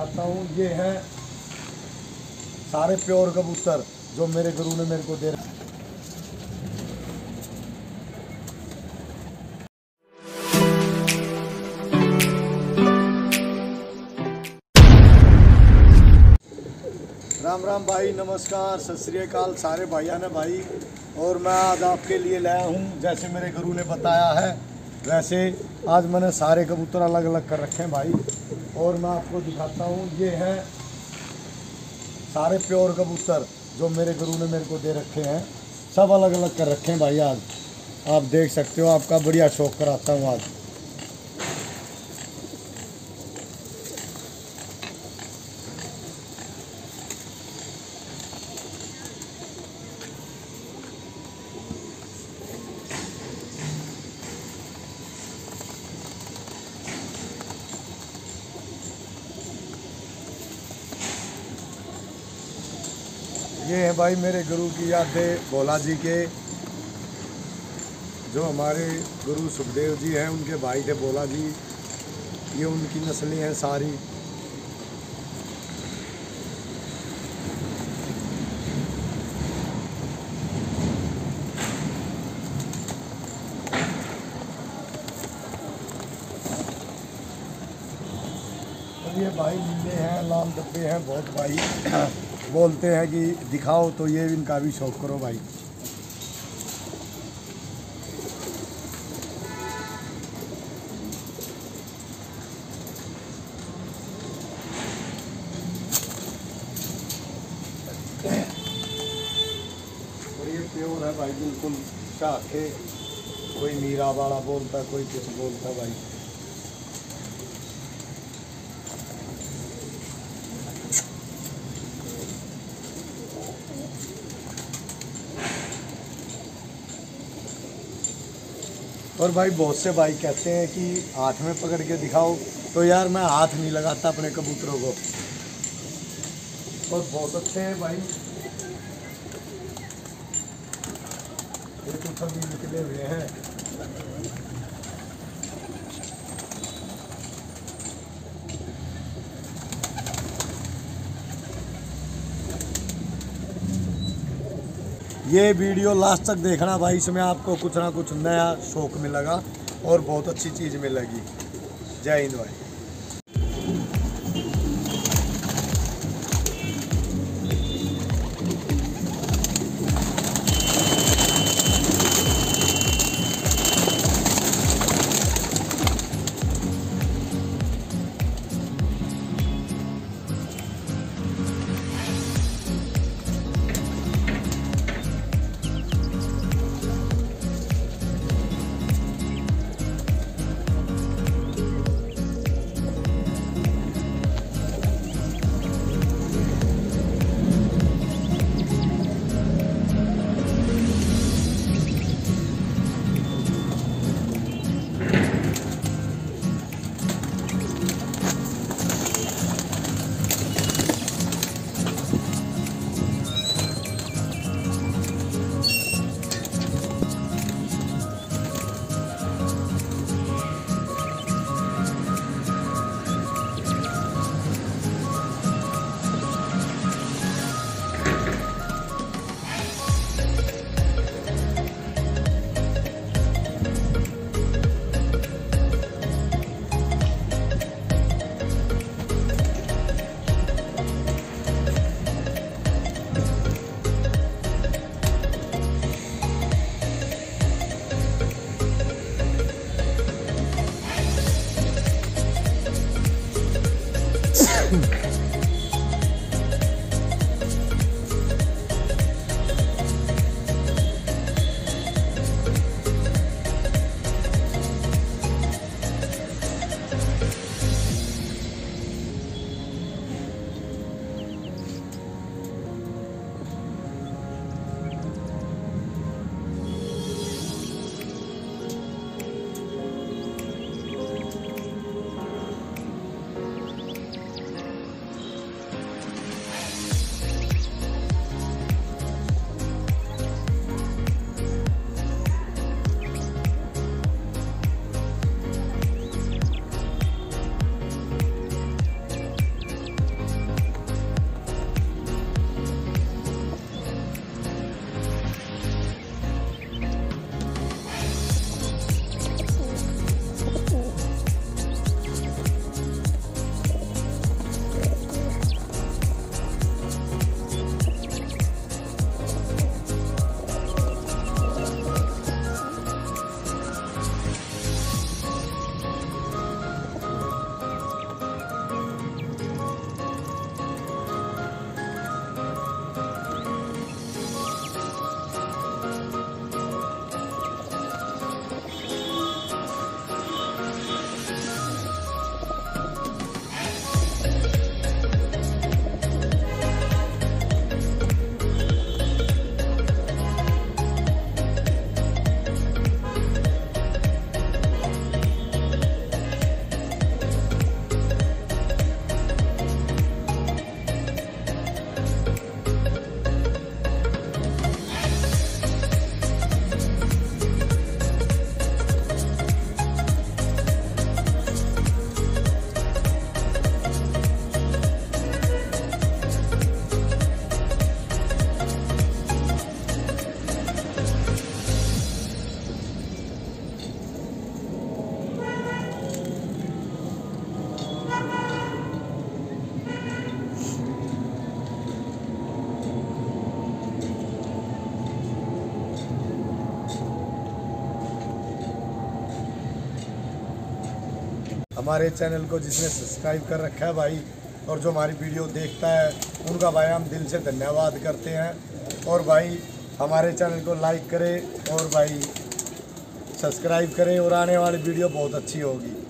आता हूँ। ये है सारे प्योर कबूतर जो मेरे गुरु ने मेरे को दे रखे। राम राम भाई, नमस्कार, सत श्री अकाल सारे भाइयों ने भाई। और मैं आज आपके लिए लाया हूँ, जैसे मेरे गुरु ने बताया है वैसे आज मैंने सारे कबूतर अलग अलग कर रखे हैं भाई। और मैं आपको दिखाता हूँ, ये है सारे प्योर कबूतर जो मेरे गुरु ने मेरे को दे रखे हैं। सब अलग अलग कर रखे हैं भाई। आज आप देख सकते हो, आपका बढ़िया शौक कराता हूँ आज। ये है भाई मेरे गुरु की यादें, भोला जी के, जो हमारे गुरु सुखदेव जी हैं, उनके भाई थे भोला जी। ये उनकी नस्लें हैं सारी। और ये भाई नीले हैं, लाल डब्बे हैं बहुत भाई। बोलते हैं कि दिखाओ, तो ये इनका भी शौक करो भाई। और ये प्योर है भाई, बिल्कुल शाखे। कोई मीरा वाला बोलता, कोई कुछ बोलता भाई। और भाई बहुत से भाई कहते हैं कि हाथ में पकड़ के दिखाओ, तो यार मैं हाथ नहीं लगाता अपने कबूतरों को। और बहुत अच्छे हैं भाई, ये तो सभी निकले हुए हैं। ये वीडियो लास्ट तक देखना भाई, इसमें आपको कुछ ना कुछ नया शौक मिलेगा और बहुत अच्छी चीज़ मिलेगी। जय हिंद भाई। हमारे चैनल को जिसने सब्सक्राइब कर रखा है भाई, और जो हमारी वीडियो देखता है उनका भाई हम दिल से धन्यवाद करते हैं। और भाई हमारे चैनल को लाइक करें और भाई सब्सक्राइब करें, और आने वाली वीडियो बहुत अच्छी होगी।